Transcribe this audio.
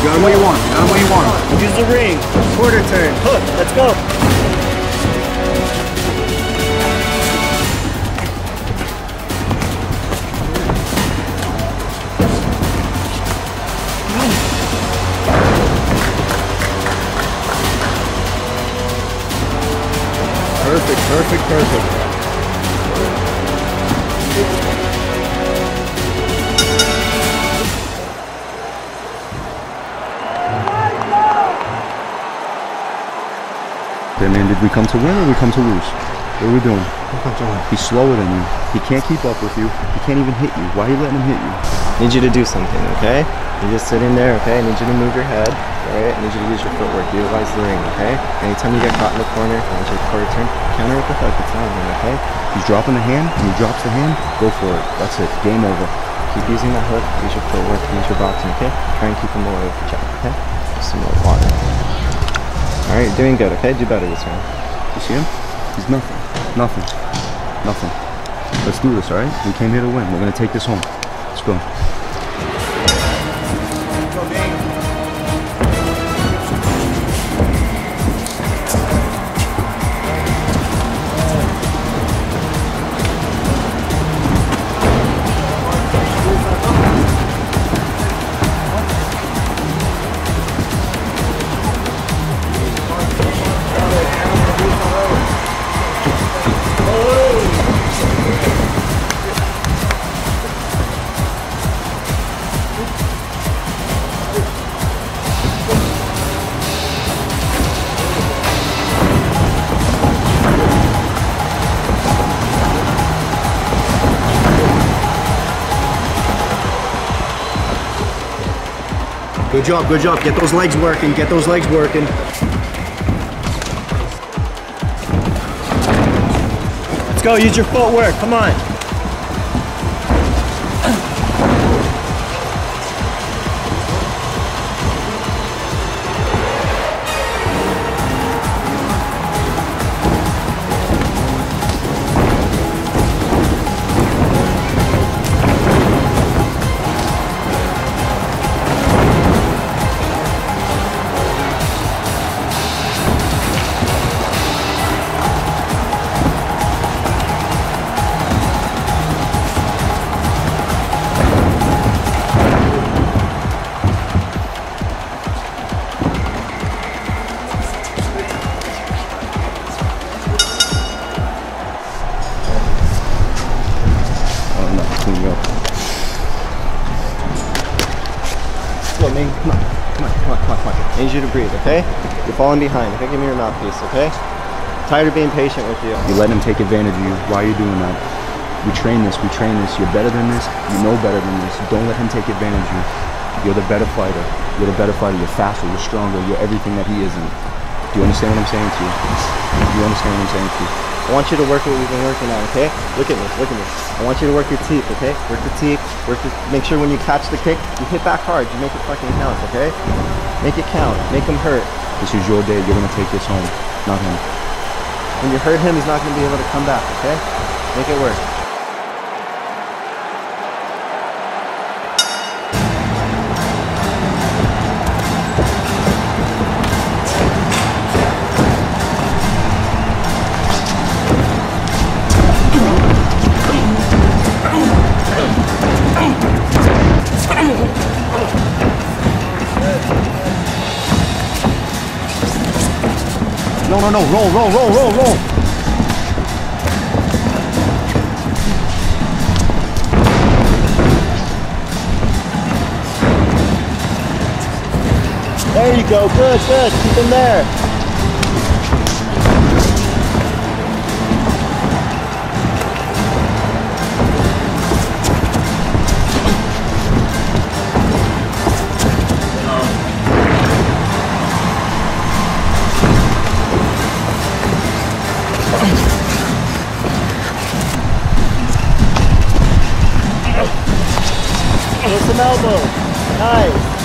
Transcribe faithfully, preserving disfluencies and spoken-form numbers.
got him where you want him. Got him where you want him. Use the ring. Quarter turn. Hook. Let's go. Perfect, perfect, perfect. Okay, man, did we come to win or we come to lose? What are we doing? He's slower than you. He can't keep up with you. He can't even hit you. Why are you letting him hit you? I need you to do something, okay? You're just sitting there, okay? I need you to move your head, alright? I need you to use your footwork, utilize the ring, okay? Anytime you get caught in the corner, I want you to quarter turn, counter with the hook, it's not him, okay? He's dropping the hand, and he drops the hand, go for it. That's it, game over. Keep using that hook, use your footwork, use your boxing, okay? Try and keep him away with the jab, okay? Just some more water. Alright, you're doing good, okay? Do better this round. You see him? He's nothing. Nothing. Nothing. Let's do this, alright? We came here to win. We're gonna take this home. Let's go. Let's go, Ming. Good job, good job. Get those legs working, get those legs working. Let's go, use your footwork, come on. Ming, come on, come on, come on, come on, come on. I need you to breathe, okay? You're falling behind, okay? Give me your mouthpiece, okay? I'm tired of being patient with you. You let him take advantage of you. Why are you doing that? We train this, we train this. You're better than this, you know better than this. Don't let him take advantage of you. You're the better fighter. You're the better fighter. You're faster, you're stronger, you're everything that he isn't. Do you understand what I'm saying to you? Do you understand what I'm saying to you? I want you to work what we've been working on, okay? Look at me, look at me. I want you to work your teeth, okay? Work the teeth, work the, make sure when you catch the kick, you hit back hard, you make it fucking count, okay? Make it count, make him hurt. This is your day, you're gonna take this home, not him. When you hurt him, he's not gonna be able to come back, okay? Make it work. No, no, no, roll, roll, roll, roll, roll. There you go, good, good, keep him there. With some elbow. Nice.